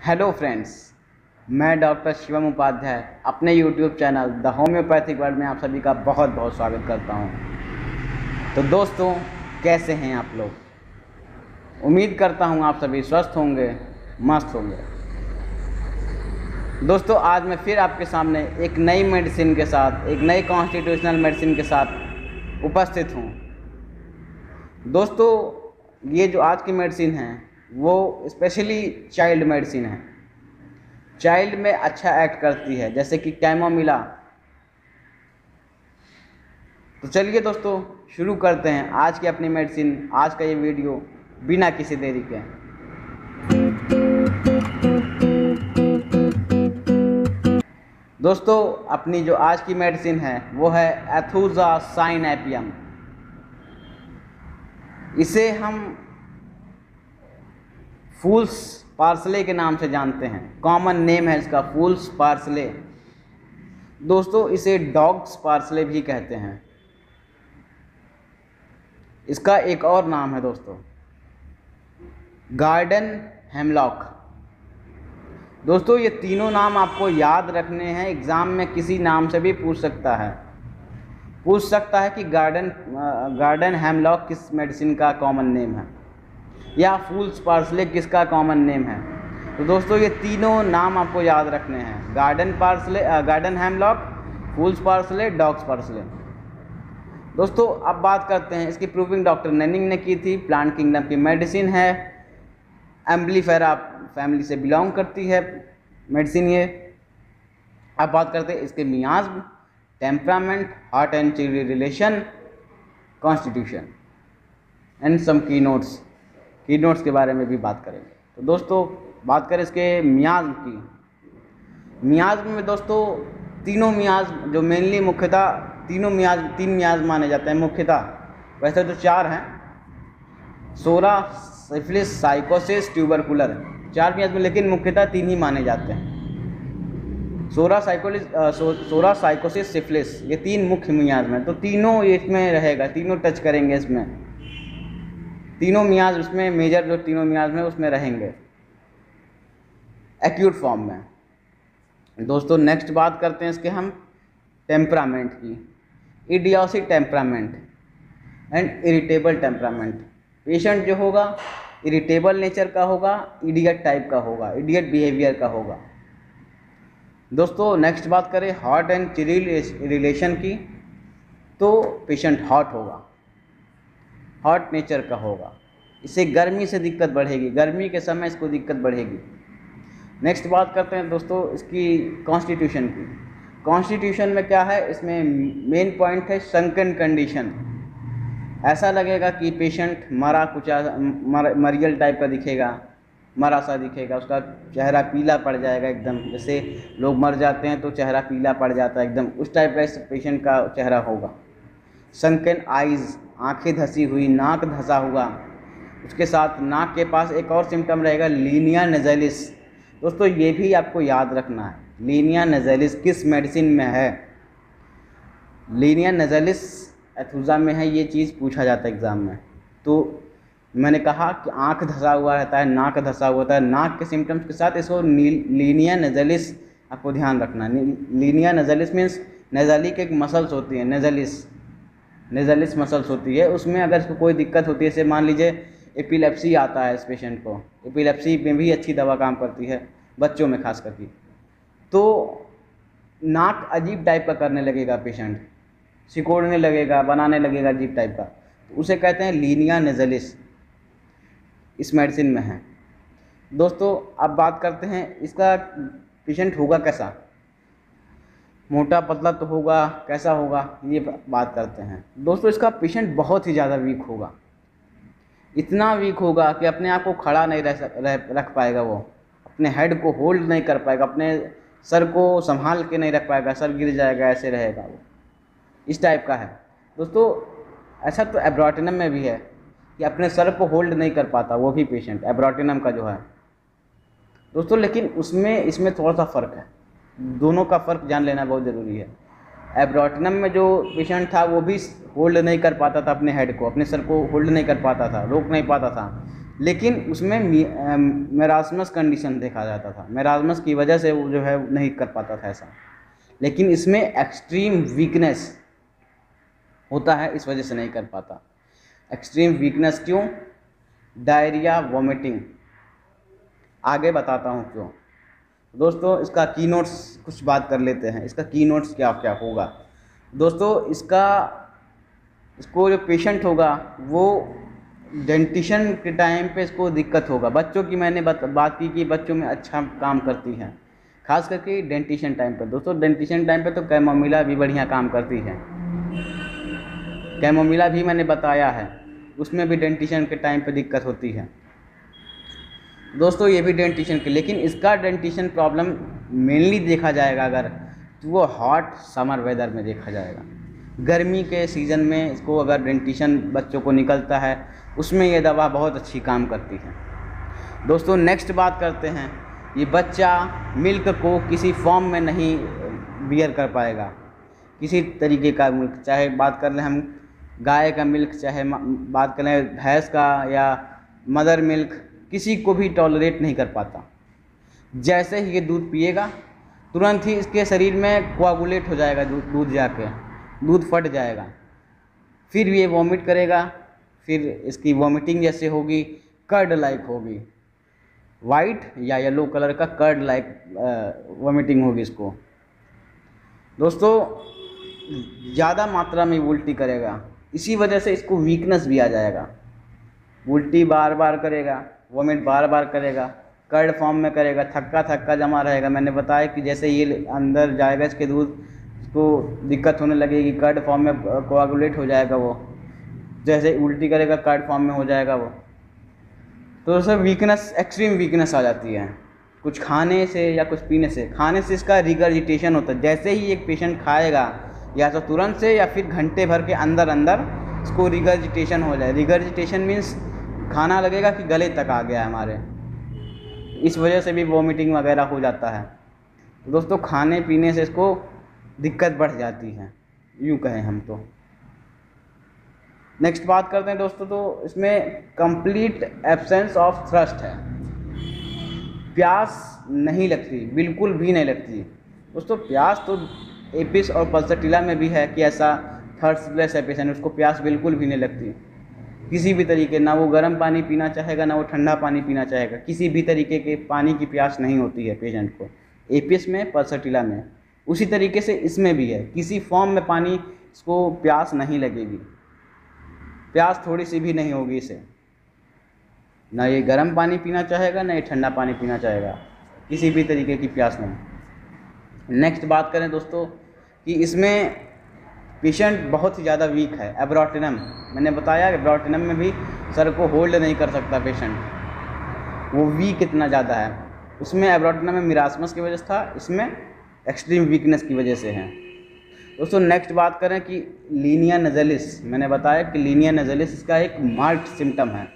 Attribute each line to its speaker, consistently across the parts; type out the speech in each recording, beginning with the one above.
Speaker 1: Hello friends, मैं doctor Shivam Upadhyay अपने YouTube channel the homoeopathic world में आप सभी का बहुत बहुत स्वागत करता हूं। तो दोस्तों, कैसे हैं आप लोग? उम्मीद करता हूं आप सभी स्वस्थ होंगे, मस्त होंगे। दोस्तों, आज मैं फिर आपके सामने एक नई मेडिसिन के साथ, एक नई कॉन्स्टिट्यूशनल मेडिसिन के साथ उपस्थित हूं। दोस्तों, ये जो आज की मेडिसिन है वो स्पेशली चाइल्ड मेडिसिन है। चाइल्ड में अच्छा एक्ट करती है, जैसे कि कैमोमिला। तो चलिए दोस्तों, शुरू करते हैं आज की अपनी मेडिसिन, आज का ये वीडियो बिना किसी देरी के। दोस्तों, अपनी जो आज की मेडिसिन है वो है एथुजा साइनैपियम। इसे हम फूल्स पार्सले के नाम से जानते हैं। कॉमन नेम है इसका फूल्स पार्सले। दोस्तों, इसे डॉग्स पार्सले भी कहते हैं। इसका एक और नाम है दोस्तों, गार्डन हेमलॉक। दोस्तों, ये तीनों नाम आपको याद रखने हैं। एग्ज़ाम में किसी नाम से भी पूछ सकता है कि गार्डन हेमलॉक किस मेडिसिन का कॉमन नेम है, या फूल्स पार्सले किसका कॉमन नेम है। तो दोस्तों, ये तीनों नाम आपको याद रखने हैं, garden hemlock, fools parsley, dogs parsley. दोस्तों, अब बात करते हैं इसकी प्रूविंग डॉक्टर नेनिंग ने की थी। प्लांट किंगडम की मेडिसिन है, एम्बलीफेरा फैमिली से बिलोंग करती है मेडिसिन ये। अब बात करते हैं इसके miasm, temperament, hot and chilly relation, constitution and some keynotes के बारे में भी बात करेंगे। तो दोस्तों, बात करें इसके मियाज़्म की। मियाज़्म में दोस्तों तीनों मियाज़्म जो मेनली मुख्यतः तीन मियाज़्म माने जाते हैं मुख्यतः। वैसे तो चार हैं, सोरा, सिफिलिस, साइकोसिस, ट्यूबरकुलर, चार मियाज़्म, लेकिन मुख्यतः तीन ही माने जाते हैं। सोरा, साइकोसिस, सिफिलिस, ये तीन मुख्य मियाज़्म हैं। तो तीनों इसमें रहेगा, तीनों टच करेंगे इसमें, तीनों मियाज़ उसमें मेजर जो तीनों मियाज़ में उसमें रहेंगे एक्यूट फॉर्म में। दोस्तों, नेक्स्ट बात करते हैं इसके हम टेम्परामेंट की। इडियोसिक temperament and irritable temperament. Patient जो होगा इरिटेबल नेचर का होगा, इडियट टाइप का होगा, इडियट बिहेवियर का होगा। दोस्तों, नेक्स्ट बात करें हॉट एंड चिली रिलेशन की। तो पेशेंट हॉट होगा, हॉट नेचर का होगा, इसे गर्मी से दिक्कत बढ़ेगी, गर्मी के समय इसको दिक्कत बढ़ेगी। नेक्स्ट बात करते हैं दोस्तों इसकी कॉन्स्टिट्यूशन की। कॉन्स्टिट्यूशन में क्या है, इसमें मेन पॉइंट है संकन कंडीशन। ऐसा लगेगा कि पेशेंट मरियल टाइप का दिखेगा, मरा सा दिखेगा, उसका चेहरा पीला पड़ जाएगा एकदम, जैसे लोग मर जाते हैं तो चेहरा पीला पड़ जाता है एकदम, उस टाइप का पेशेंट का चेहरा होगा। संकन आइज़, आंखें धसी हुई, नाक धसा हुआ। उसके साथ नाक के पास एक और सिम्टम रहेगा, लीनिया नज़ैलिस। दोस्तों, ये भी आपको याद रखना है, लीनिया नज़ैलिस किस मेडिसिन में है। लीनिया नज़ैलिस एथुजा में है, ये चीज़ पूछा जाता है एग्ज़ाम में। तो मैंने कहा कि आंख धसा हुआ रहता है, नाक धसा हुआ होता है, नाक के सिम्टम्स के साथ इसको लीनिया नज़ैलिस आपको ध्यान रखना है। लीनिया नज़ैलिस मीन्स नेज़ाली की एक मसल्स होती है, नेज़लिस मसल्स होती है, उसमें अगर इसको कोई दिक्कत होती है, जैसे मान लीजिए एपिलेप्सी आता है इस पेशेंट को, एपिलेप्सी में भी अच्छी दवा काम करती है बच्चों में खास करके। तो नाक अजीब टाइप का करने लगेगा पेशेंट, सिकोड़ने लगेगा, बनाने लगेगा अजीब टाइप का, तो उसे कहते हैं लीनिया नज़लिस, इस मेडिसिन में है। दोस्तों, अब बात करते हैं इसका पेशेंट होगा कैसा, मोटा पतला तो होगा, कैसा होगा, ये बात करते हैं। दोस्तों, इसका पेशेंट बहुत ही ज़्यादा वीक होगा, इतना वीक होगा कि अपने आप को खड़ा नहीं रख पाएगा, वो अपने हेड को होल्ड नहीं कर पाएगा, अपने सर को संभाल के नहीं रख पाएगा, सर गिर जाएगा, ऐसे रहेगा वो, इस टाइप का है। दोस्तों, ऐसा तो एब्रोटिनम में भी है कि अपने सर को होल्ड नहीं कर पाता वो भी पेशेंट, एब्रोटिनम का जो है दोस्तों, लेकिन इसमें थोड़ा सा फ़र्क है, दोनों का फ़र्क जान लेना बहुत ज़रूरी है। एब्रोटिनम में जो पेशेंट था वो भी होल्ड नहीं कर पाता था अपने हेड को, अपने सर को होल्ड नहीं कर पाता था, रोक नहीं पाता था, लेकिन उसमें मेरास्मस कंडीशन देखा जाता था, मेरास्मस की वजह से वो जो है नहीं कर पाता था ऐसा। लेकिन इसमें एक्सट्रीम वीकनेस होता है, इस वजह से नहीं कर पाता। एक्सट्रीम वीकनेस क्यों? डायरिया, वॉमिटिंग, आगे बताता हूँ क्यों। दोस्तों इसका की नोट्स कुछ बात कर लेते हैं, इसका की नोट्स क्या क्या होगा। दोस्तों इसको जो पेशेंट होगा वो डेंटिशन के टाइम पे इसको दिक्कत होगा। बच्चों की मैंने बात की कि बच्चों में अच्छा काम करती है, खास करके डेंटिशन टाइम पे। दोस्तों डेंटिशन टाइम पे तो कैमोमिला भी बढ़िया काम करती है, कैमोमिला भी मैंने बताया है, उसमें भी डेंटिशन के टाइम पे दिक्कत होती है। दोस्तों ये भी डेंटिशन के, लेकिन इसका डेंटिशन प्रॉब्लम मेनली देखा जाएगा अगर, तो वो हॉट समर वेदर में देखा जाएगा। गर्मी के सीज़न में इसको अगर डेंटिशन बच्चों को निकलता है, उसमें ये दवा बहुत अच्छी काम करती है। दोस्तों नेक्स्ट बात करते हैं, ये बच्चा मिल्क को किसी फॉर्म में नहीं बियर कर पाएगा, किसी तरीके का मिल्क, चाहे बात कर लें हम गाय का मिल्क, चाहे बात करें भैंस का या मदर मिल्क, किसी को भी टॉलरेट नहीं कर पाता। जैसे ही ये दूध पिएगा तुरंत ही इसके शरीर में कोआगुलेट हो जाएगा, दूध जाके दूध फट जाएगा, फिर ये वॉमिट करेगा, फिर इसकी वॉमिटिंग जैसे होगी कर्ड लाइक होगी, वाइट या येलो कलर का कर्ड लाइक वॉमिटिंग होगी इसको। दोस्तों ज़्यादा मात्रा में उल्टी करेगा, इसी वजह से इसको वीकनेस भी आ जाएगा। उल्टी बार बार करेगा, वॉमिट बार बार करेगा, कर्ड फॉर्म में करेगा, थक्का थक्का जमा रहेगा। मैंने बताया कि जैसे ये अंदर जाएगा इसके दूध, इसको दिक्कत होने लगेगी, कर्ड फॉर्म में कोआगुलेट हो जाएगा वो, जैसे उल्टी करेगा कर्ड फॉर्म में हो जाएगा वो। तो दोस्तों वीकनेस, एक्सट्रीम वीकनेस आ जाती है कुछ खाने से या कुछ पीने से। खाने से इसका रिगर्जिटेशन होता है, जैसे ही एक पेशेंट खाएगा या तो तुरंत से या फिर घंटे भर के अंदर अंदर इसको रिगर्जिटेशन हो जाए। रिगर्जिटेशन मीन्स खाना लगेगा कि गले तक आ गया है हमारे, इस वजह से भी वॉमिटिंग वगैरह हो जाता है। तो दोस्तों खाने पीने से इसको दिक्कत बढ़ जाती है, यूँ कहें हम तो। नेक्स्ट बात करते हैं दोस्तों, तो इसमें कंप्लीट एब्सेंस ऑफ थ्रस्ट है, प्यास नहीं लगती, बिल्कुल भी नहीं लगती। दोस्तों प्यास तो एपिस और पल्सटिला में भी है कि ऐसा थर्स्टलेस है पेशेंट, उसको प्यास बिल्कुल भी नहीं लगती किसी भी तरीके, ना वो गर्म पानी पीना चाहेगा ना वो ठंडा पानी पीना चाहेगा, किसी भी तरीके के पानी की प्यास नहीं होती है पेशेंट को, एपिस में पल्सटिला में। उसी तरीके से इसमें भी है, किसी फॉर्म में पानी इसको प्यास नहीं लगेगी, प्यास थोड़ी सी भी नहीं होगी इसे, ना ये गर्म पानी पीना चाहेगा ना ये ठंडा पानी पीना चाहेगा, किसी भी तरीके की प्यास नहीं। नेक्स्ट बात करें दोस्तों कि इसमें पेशेंट बहुत ही ज़्यादा वीक है। एब्रोटिनम, मैंने बताया एब्रोटिनम में भी सर को होल्ड नहीं कर सकता पेशेंट, वो वीक इतना ज़्यादा है। उसमें एब्रोटिनम में मिरास्मस की वजह से था, इसमें एक्सट्रीम वीकनेस की वजह से है। दोस्तों नेक्स्ट बात करें कि लीनिया नज़लिस, मैंने बताया कि लीनिया नज़लिस इसका एक मार्क्ड सिम्टम है।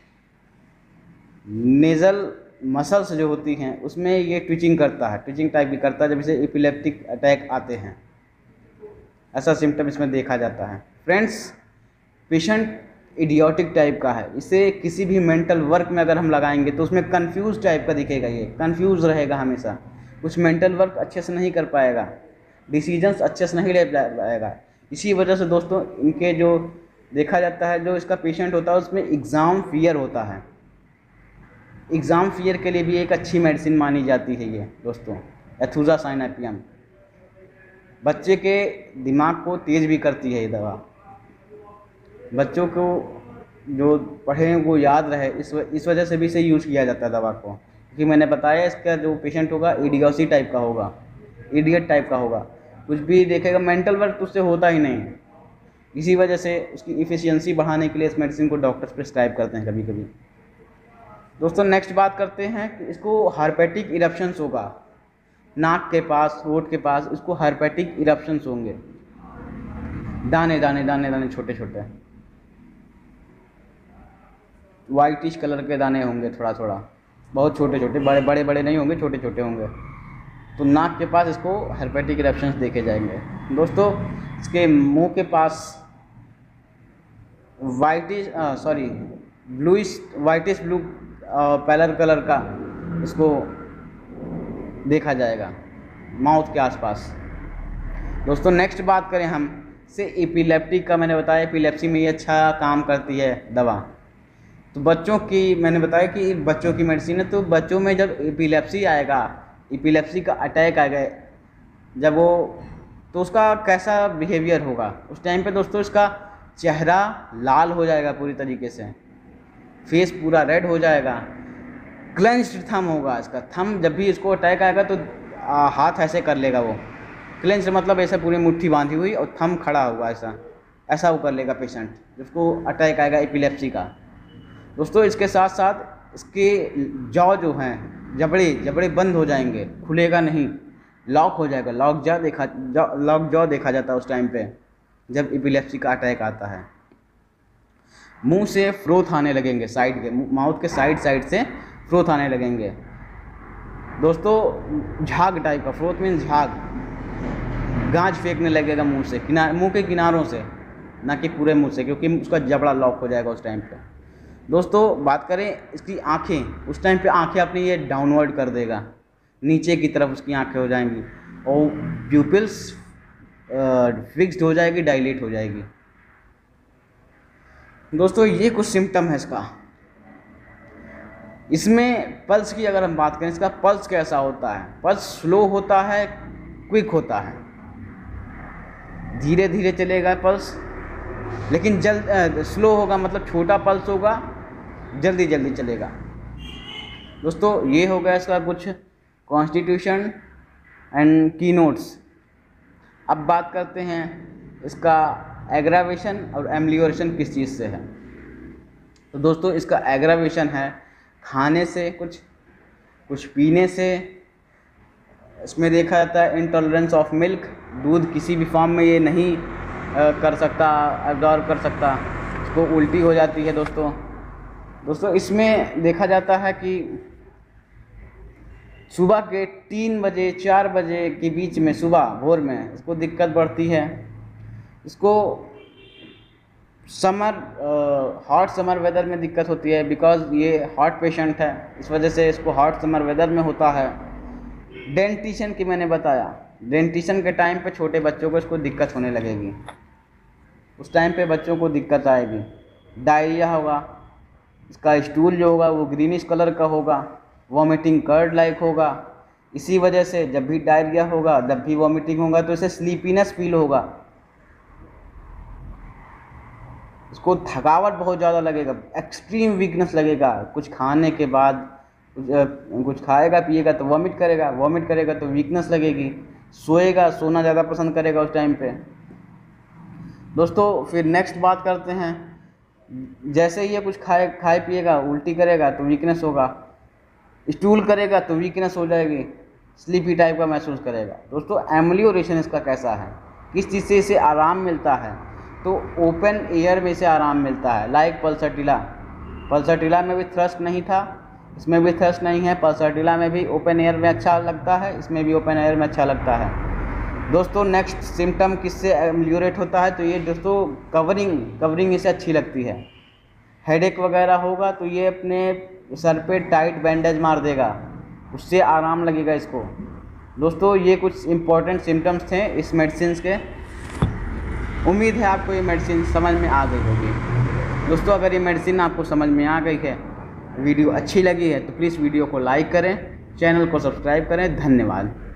Speaker 1: नेज़ल मसल्स जो होती हैं उसमें ये ट्विचिंग करता है, ट्विचिंग टाइप की करता है, जब इसे एपिलेप्टिक अटैक आते हैं, ऐसा सिम्टम इसमें देखा जाता है। फ्रेंड्स पेशेंट इडियोटिक टाइप का है, इसे किसी भी मेंटल वर्क में अगर हम लगाएंगे तो उसमें कंफ्यूज टाइप का दिखेगा, ये कंफ्यूज रहेगा हमेशा, कुछ मेंटल वर्क अच्छे से नहीं कर पाएगा, डिसीजंस अच्छे से नहीं ले पाएगा। इसी वजह से दोस्तों इनके जो देखा जाता है, जो इसका पेशेंट होता है उसमें एग्ज़ाम फियर होता है। एग्ज़ाम फियर के लिए भी एक अच्छी मेडिसिन मानी जाती है ये दोस्तों, एथुजासाइनेपियम। बच्चे के दिमाग को तेज़ भी करती है ये दवा, बच्चों को जो पढ़े वो याद रहे, इस वजह से भी इसे यूज़ किया जाता है दवा को। क्योंकि मैंने बताया इसका जो पेशेंट होगा इडियोसी टाइप का होगा, इडियट टाइप का होगा, कुछ भी देखेगा मेंटल वर्क तो उससे होता ही नहीं है। इसी वजह से उसकी इफ़िशियंसी बढ़ाने के लिए इस मेडिसिन को डॉक्टर्स प्रिस्क्राइब करते हैं कभी कभी। दोस्तों नेक्स्ट बात करते हैं कि इसको हार्पेटिक इरप्शंस होगा, नाक के पास, होंठ के पास इसको हार्पेटिक इरप्शंस होंगे, दाने दाने दाने दाने छोटे छोटे वाइटिश कलर के दाने होंगे, थोड़ा थोड़ा, बहुत छोटे छोटे, बड़े बड़े नहीं होंगे, छोटे छोटे होंगे। तो नाक के पास इसको हार्पेटिक इरप्शंस देखे जाएंगे। दोस्तों इसके मुंह के पास whitish bluish whitish blue pallor colour का इसको देखा जाएगा माउथ के आसपास। दोस्तों नेक्स्ट बात करें हम से एपिलेप्टिक का, मैंने बताया एपिलेप्सी में ये अच्छा काम करती है दवा। तो बच्चों की मैंने बताया कि बच्चों की मेडिसिन है, तो बच्चों में जब एपिलेप्सी आएगा, एपिलेप्सी का अटैक आ गए जब वो, तो उसका कैसा बिहेवियर होगा उस टाइम पे दोस्तों। इसका चेहरा लाल हो जाएगा पूरी तरीके से, फेस पूरा रेड हो जाएगा, क्लेंच्ड थंब होगा इसका। थंब जब भी इसको अटैक आएगा तो हाथ ऐसे कर लेगा वो, क्लेंच्ड मतलब ऐसे पूरी मुट्ठी बांधी हुई और थंब खड़ा हुआ ऐसा वो कर लेगा पेशेंट जिसको अटैक आएगा एपिलेप्सी का। दोस्तों इसके साथ साथ इसके जॉ जो हैं, जबड़े बंद हो जाएंगे, खुलेगा नहीं, लॉक हो जाएगा। लॉक जॉ देखा जाता है उस टाइम पे जब एपिलेप्सी का अटैक आता है। मुंह से फ्रोथ आने लगेंगे, साइड के माउथ के साइड से फ्रोथ आने लगेंगे दोस्तों। झाग टाइप का, फ्रोथ मीन्स झाग, गांज फेंकने लगेगा मुंह से, मुंह के किनारों से, ना कि पूरे मुंह से, क्योंकि उसका जबड़ा लॉक हो जाएगा उस टाइम पे। दोस्तों बात करें इसकी आँखें, उस टाइम पे आँखें अपनी ये डाउनवर्ड कर देगा, नीचे की तरफ उसकी आँखें हो जाएंगी और प्यूपिल्स फिक्स्ड हो जाएगी, डायलेट हो जाएगी। दोस्तों ये कुछ सिम्टम है इसका। इसमें पल्स की अगर हम बात करें, इसका पल्स कैसा होता है? पल्स स्लो होता है, क्विक होता है, धीरे धीरे चलेगा पल्स, लेकिन स्लो होगा मतलब छोटा पल्स होगा, जल्दी चलेगा। दोस्तों ये हो गया इसका कुछ कॉन्स्टिट्यूशन एंड की नोट्स। अब बात करते हैं इसका एग्रावेशन और एमलियोरेशन किस चीज़ से है। तो दोस्तों इसका एग्रावेशन है खाने से, कुछ पीने से। इसमें देखा जाता है इंटॉलरेंस ऑफ मिल्क, दूध किसी भी फॉर्म में ये नहीं कर सकता, एब्जॉर्ब कर सकता, इसको उल्टी हो जाती है दोस्तों इसमें देखा जाता है कि सुबह के 3 बजे 4 बजे के बीच में, सुबह भोर में इसको दिक्कत बढ़ती है। इसको हॉट समर वेदर में दिक्कत होती है, बिकॉज ये हॉट पेशेंट है, इस वजह से इसको हॉट समर वेदर में होता है। डेंटिशन की मैंने बताया, डेंटिशन के टाइम पे छोटे बच्चों को इसको दिक्कत होने लगेगी, उस टाइम पे बच्चों को दिक्कत आएगी। डायरिया होगा, इसका स्टूल जो होगा वो ग्रीनिश कलर का होगा, वॉमिटिंग कर्ड लाइक होगा। इसी वजह से जब भी डायरिया होगा, जब भी वॉमिटिंग होगा तो इसे स्लीपीनेस फील होगा, इसको थकावट बहुत ज़्यादा लगेगा, एक्सट्रीम वीकनेस लगेगा। कुछ खाने के बाद कुछ खाएगा पिएगा तो वॉमिट करेगा तो वीकनेस लगेगी, सोना ज़्यादा पसंद करेगा उस टाइम पे। दोस्तों फिर नेक्स्ट बात करते हैं, जैसे ही ये कुछ खाए पिएगा, उल्टी करेगा तो वीकनेस होगा, स्टूल करेगा तो वीकनेस हो जाएगी, स्लीपी टाइप का महसूस करेगा। दोस्तों एमलियोरेशन इसका कैसा है, किस चीज़ से इसे आराम मिलता है? तो ओपन एयर में इसे आराम मिलता है, लाइक पल्सरटिला में भी थ्रस्ट नहीं था, इसमें भी थ्रस्ट नहीं है। पल्सरटिला में भी ओपन एयर में अच्छा लगता है, इसमें भी ओपन एयर में अच्छा लगता है। दोस्तों नेक्स्ट सिम्टम किससे एमलियोरेट होता है? तो ये दोस्तों कवरिंग इसे अच्छी लगती है। हेडेक वगैरह होगा तो ये अपने सर पे टाइट बैंडेज मार देगा, उससे आराम लगेगा इसको। दोस्तों ये कुछ इम्पोर्टेंट सिम्टम्स थे इस मेडिसिन के। उम्मीद है आपको ये मेडिसिन समझ में आ गई होगी। दोस्तों अगर ये मेडिसिन आपको समझ में आ गई है, वीडियो अच्छी लगी है तो प्लीज़ वीडियो को लाइक करें, चैनल को सब्सक्राइब करें। धन्यवाद।